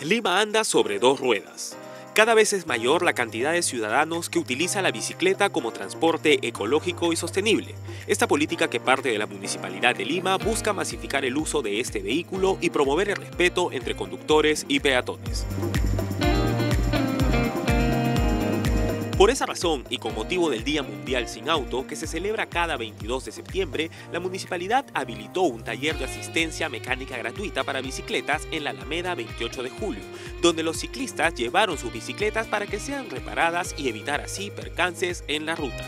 Lima anda sobre dos ruedas. Cada vez es mayor la cantidad de ciudadanos que utilizan la bicicleta como transporte ecológico y sostenible. Esta política, que parte de la Municipalidad de Lima, busca masificar el uso de este vehículo y promover el respeto entre conductores y peatones. Por esa razón, y con motivo del Día Mundial Sin Auto, que se celebra cada 22 de septiembre, la municipalidad habilitó un taller de asistencia mecánica gratuita para bicicletas en la Alameda 28 de julio, donde los ciclistas llevaron sus bicicletas para que sean reparadas y evitar así percances en la ruta.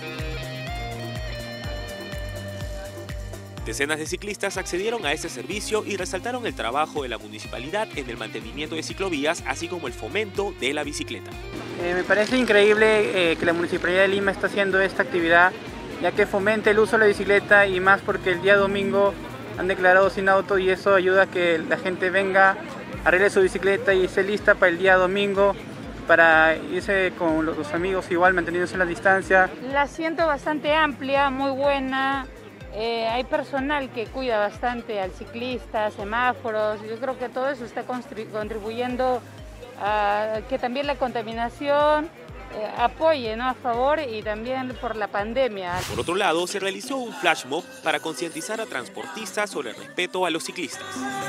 Decenas de ciclistas accedieron a este servicio y resaltaron el trabajo de la municipalidad en el mantenimiento de ciclovías, así como el fomento de la bicicleta. Me parece increíble que la Municipalidad de Lima está haciendo esta actividad, ya que fomenta el uso de la bicicleta, y más porque el día domingo han declarado sin auto, y eso ayuda a que la gente venga, arregle su bicicleta y esté lista para el día domingo para irse con los amigos, igual manteniéndose la distancia. La siento bastante amplia, muy buena. Hay personal que cuida bastante al ciclista, semáforos. Yo creo que todo eso está contribuyendo a que también la contaminación apoye, ¿no?, a favor, y también por la pandemia. Por otro lado, se realizó un flash mob para concientizar a transportistas sobre el respeto a los ciclistas.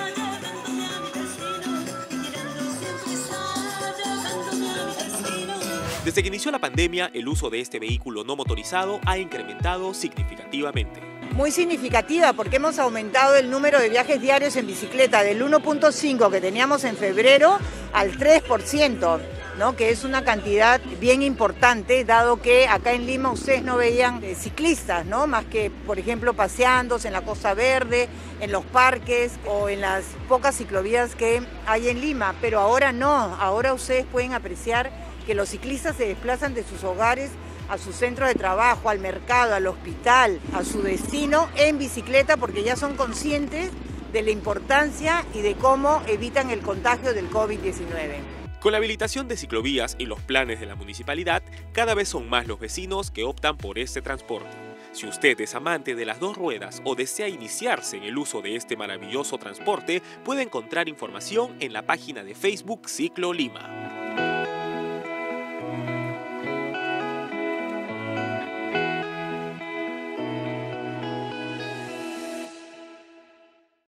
Desde que inició la pandemia, el uso de este vehículo no motorizado ha incrementado significativamente. Muy significativa, porque hemos aumentado el número de viajes diarios en bicicleta del 1.5 que teníamos en febrero al 3%, ¿no?, que es una cantidad bien importante, dado que acá en Lima ustedes no veían ciclistas, ¿no?, más que, por ejemplo, paseándose en la Costa Verde, en los parques o en las pocas ciclovías que hay en Lima, pero ahora no, ahora ustedes pueden apreciar que los ciclistas se desplazan de sus hogares a su centro de trabajo, al mercado, al hospital, a su destino en bicicleta, porque ya son conscientes de la importancia y de cómo evitan el contagio del COVID-19. Con la habilitación de ciclovías y los planes de la municipalidad, cada vez son más los vecinos que optan por este transporte. Si usted es amante de las dos ruedas o desea iniciarse en el uso de este maravilloso transporte, puede encontrar información en la página de Facebook Ciclo Lima.